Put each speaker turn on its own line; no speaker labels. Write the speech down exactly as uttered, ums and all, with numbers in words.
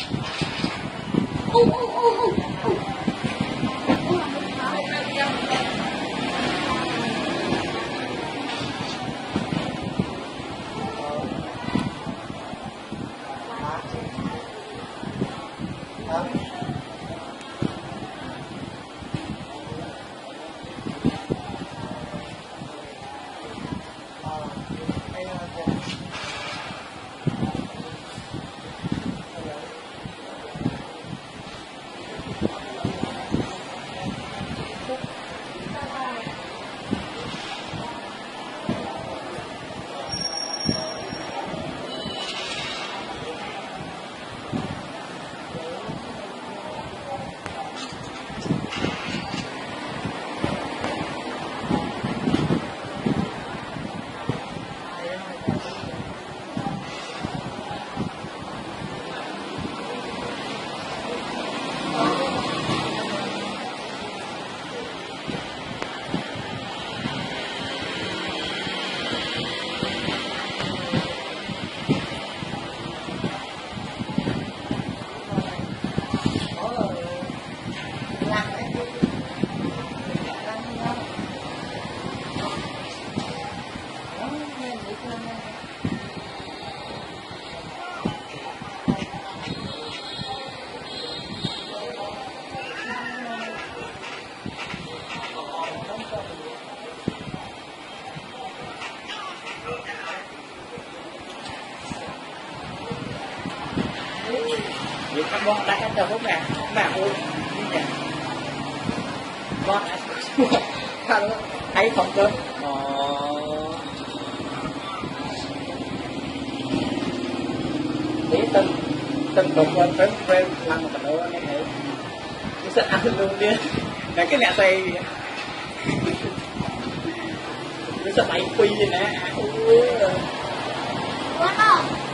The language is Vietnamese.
ô ô ô ô ô
những con bọ đã ăn được không nè mà ôi nè con thấy không cơ tí từng từng cục lên phép phép lăn một nữa này này nó sẽ ăn luôn đi là cái nè tay nó sẽ bay phi vậy nè
quá không